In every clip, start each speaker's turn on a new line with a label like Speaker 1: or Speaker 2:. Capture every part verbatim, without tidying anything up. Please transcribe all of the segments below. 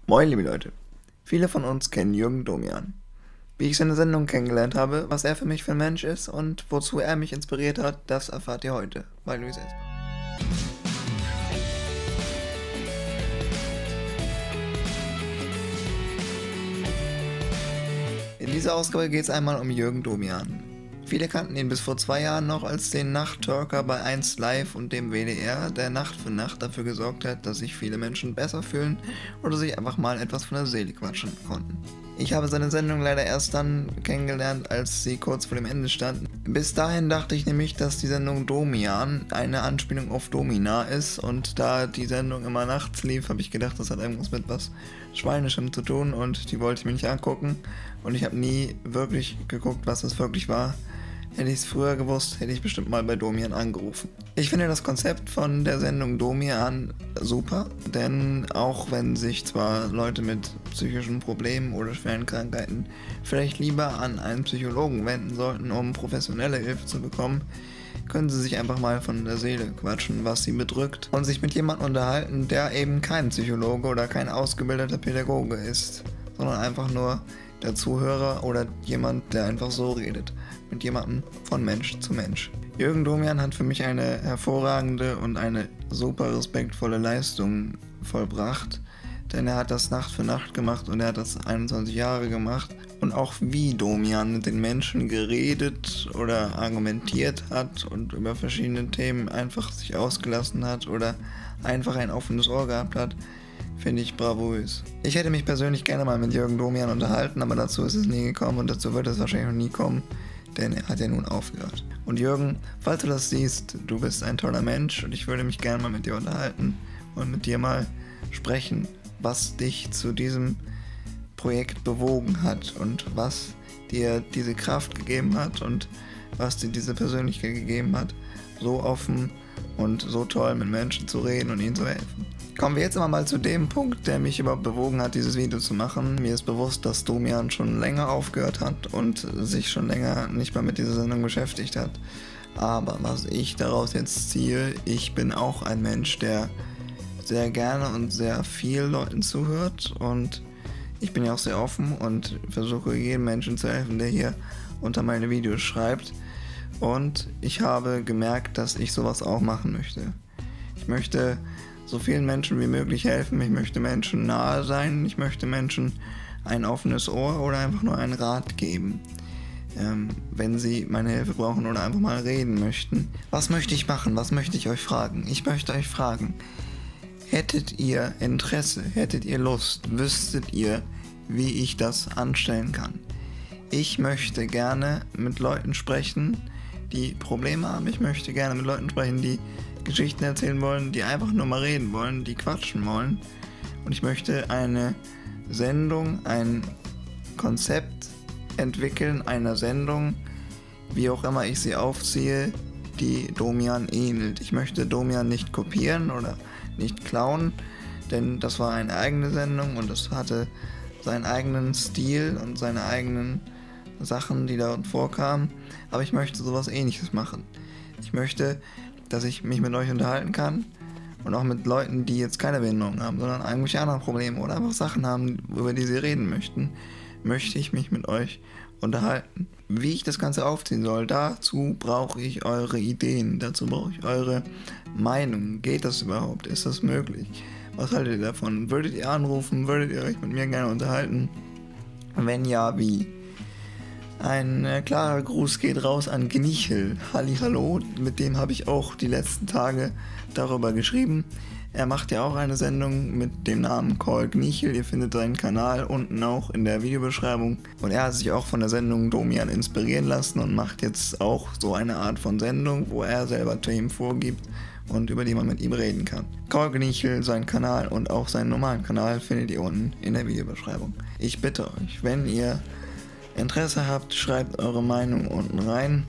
Speaker 1: Moin liebe Leute, viele von uns kennen Jürgen Domian. Wie ich seine Sendung kennengelernt habe, was er für mich für ein Mensch ist und wozu er mich inspiriert hat, das erfahrt ihr heute bei Luis Esper. In dieser Ausgabe geht es einmal um Jürgen Domian. Viele kannten ihn bis vor zwei Jahren noch als den Nachttalker bei eins Live und dem W D R, der Nacht für Nacht dafür gesorgt hat, dass sich viele Menschen besser fühlen oder sich einfach mal etwas von der Seele quatschen konnten. Ich habe seine Sendung leider erst dann kennengelernt, als sie kurz vor dem Ende stand. Bis dahin dachte ich nämlich, dass die Sendung Domian eine Anspielung auf Domina ist, und da die Sendung immer nachts lief, habe ich gedacht, das hat irgendwas mit was Schweinischem zu tun und die wollte ich mir nicht angucken, und ich habe nie wirklich geguckt, was das wirklich war. Hätte ich es früher gewusst, hätte ich bestimmt mal bei Domian angerufen. Ich finde das Konzept von der Sendung Domian super, denn auch wenn sich zwar Leute mit psychischen Problemen oder schweren Krankheiten vielleicht lieber an einen Psychologen wenden sollten, um professionelle Hilfe zu bekommen, können sie sich einfach mal von der Seele quatschen, was sie bedrückt, und sich mit jemandem unterhalten, der eben kein Psychologe oder kein ausgebildeter Pädagoge ist, sondern einfach nur der Zuhörer oder jemand, der einfach so redet, mit jemandem von Mensch zu Mensch. Jürgen Domian hat für mich eine hervorragende und eine super respektvolle Leistung vollbracht, denn er hat das Nacht für Nacht gemacht und er hat das einundzwanzig Jahre gemacht, und auch wie Domian mit den Menschen geredet oder argumentiert hat und über verschiedene Themen einfach sich ausgelassen hat oder einfach ein offenes Ohr gehabt hat, finde ich bravourös. Ich hätte mich persönlich gerne mal mit Jürgen Domian unterhalten, aber dazu ist es nie gekommen und dazu wird es wahrscheinlich noch nie kommen, denn er hat ja nun aufgehört. Und Jürgen, falls du das siehst, du bist ein toller Mensch und ich würde mich gerne mal mit dir unterhalten und mit dir mal sprechen, was dich zu diesem Projekt bewogen hat und was dir diese Kraft gegeben hat und was dir diese Persönlichkeit gegeben hat, so offen und so toll mit Menschen zu reden und ihnen zu helfen. Kommen wir jetzt aber mal zu dem Punkt, der mich überhaupt bewogen hat, dieses Video zu machen. Mir ist bewusst, dass Domian schon länger aufgehört hat und sich schon länger nicht mehr mit dieser Sendung beschäftigt hat. Aber was ich daraus jetzt ziehe, ich bin auch ein Mensch, der sehr gerne und sehr viel Leuten zuhört, und ich bin ja auch sehr offen und versuche jedem Menschen zu helfen, der hier unter meine Videos schreibt. Und ich habe gemerkt, dass ich sowas auch machen möchte. Ich möchte so vielen Menschen wie möglich helfen, ich möchte Menschen nahe sein, ich möchte Menschen ein offenes Ohr oder einfach nur einen Rat geben, ähm, wenn sie meine Hilfe brauchen oder einfach mal reden möchten. Was möchte ich machen? Was möchte ich euch fragen? Ich möchte euch fragen, hättet ihr Interesse, hättet ihr Lust, wüsstet ihr, wie ich das anstellen kann? Ich möchte gerne mit Leuten sprechen, die Probleme haben. Ich möchte gerne mit Leuten sprechen, die Geschichten erzählen wollen, die einfach nur mal reden wollen, die quatschen wollen. Und ich möchte eine Sendung, ein Konzept entwickeln, einer Sendung, wie auch immer ich sie aufziehe, die Domian ähnelt. Ich möchte Domian nicht kopieren oder nicht klauen, denn das war eine eigene Sendung und es hatte seinen eigenen Stil und seine eigenen Sachen, die darin vorkamen. Aber ich möchte sowas Ähnliches machen. Ich möchte, dass ich mich mit euch unterhalten kann und auch mit Leuten, die jetzt keine Behinderung haben, sondern irgendwelche anderen Probleme oder einfach Sachen haben, über die sie reden möchten, möchte ich mich mit euch unterhalten. Wie ich das Ganze aufziehen soll, dazu brauche ich eure Ideen, dazu brauche ich eure Meinung. Geht das überhaupt? Ist das möglich? Was haltet ihr davon? Würdet ihr anrufen? Würdet ihr euch mit mir gerne unterhalten? Wenn ja, wie? Ein äh, klarer Gruß geht raus an Gnichel. Hallihallo, mit dem habe ich auch die letzten Tage darüber geschrieben. Er macht ja auch eine Sendung mit dem Namen Call Gnichel. Ihr findet seinen Kanal unten auch in der Videobeschreibung. Und er hat sich auch von der Sendung Domian inspirieren lassen und macht jetzt auch so eine Art von Sendung, wo er selber Themen vorgibt und über die man mit ihm reden kann. Call Gnichel, sein Kanal und auch seinen normalen Kanal findet ihr unten in der Videobeschreibung. Ich bitte euch, wenn ihr Interesse habt, schreibt eure Meinung unten rein,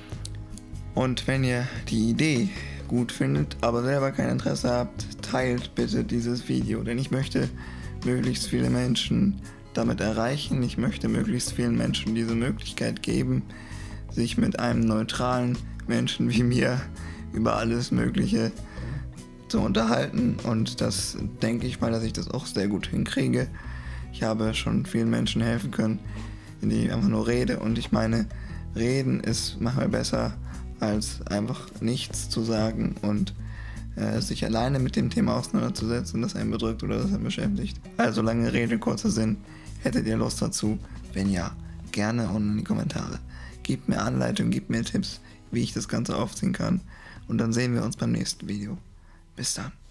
Speaker 1: und wenn ihr die Idee gut findet, aber selber kein Interesse habt, teilt bitte dieses Video, denn ich möchte möglichst viele Menschen damit erreichen. Ich möchte möglichst vielen Menschen diese Möglichkeit geben, sich mit einem neutralen Menschen wie mir über alles Mögliche zu unterhalten und das denke ich mal, dass ich das auch sehr gut hinkriege. Ich habe schon vielen Menschen helfen können, indem ich einfach nur rede und ich meine, reden ist manchmal besser als einfach nichts zu sagen und äh, sich alleine mit dem Thema auseinanderzusetzen, das einen bedrückt oder das einen beschäftigt. Also lange Rede, kurzer Sinn. Hättet ihr Lust dazu? Wenn ja, gerne unten in die Kommentare. Gebt mir Anleitungen, gebt mir Tipps, wie ich das Ganze aufziehen kann. Und dann sehen wir uns beim nächsten Video. Bis dann.